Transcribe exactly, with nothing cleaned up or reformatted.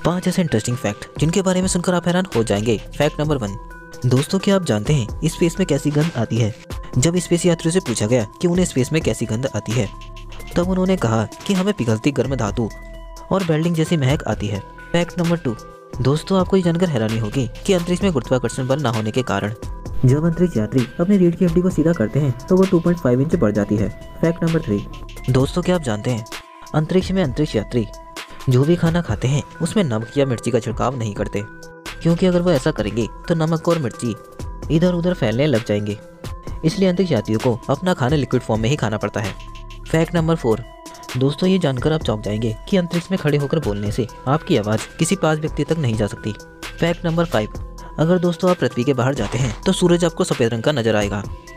पांच ऐसे interesting fact जिनके बारे में सुनकर आप हैरान हो जाएंगे। फैक्ट नंबर वन, दोस्तों क्या आप जानते हैं स्पेस में कैसी गंध आती है? जब स्पेस यात्रियों से पूछा गया कि उन्हें स्पेस में कैसी गंध आती है, तब उन्होंने कहा कि हमें पिघलती गर्म धातु और वेल्डिंग जैसी महक आती है। फैक्ट नंबर टू, दोस्तों आपको ये जानकर हैरानी होगी कि अंतरिक्ष में गुरुत्वाकर्षण बल न होने के कारण जब अंतरिक्ष यात्री अपने रीढ़ की हड्डी को सीधा करते हैं तो वो टू पॉइंट फाइव इंच बढ़ जाती है। फैक्ट नंबर थ्री, दोस्तों क्या आप जानते हैं अंतरिक्ष में अंतरिक्ष यात्री जो भी खाना खाते हैं उसमें नमक या मिर्ची का छिड़काव नहीं करते, क्योंकि अगर वो ऐसा करेंगे तो नमक और मिर्ची इधर उधर फैलने लग जाएंगे। इसलिए अंतरिक्ष यात्रियों को अपना खाना लिक्विड फॉर्म में ही खाना पड़ता है। फैक्ट नंबर फोर, दोस्तों ये जानकर आप चौंक जाएंगे कि अंतरिक्ष में खड़े होकर बोलने से आपकी आवाज़ किसी पास व्यक्ति तक नहीं जा सकती। फैक्ट नंबर फाइव, अगर दोस्तों आप पृथ्वी के बाहर जाते हैं तो सूरज आपको सफ़ेद रंग का नजर आएगा।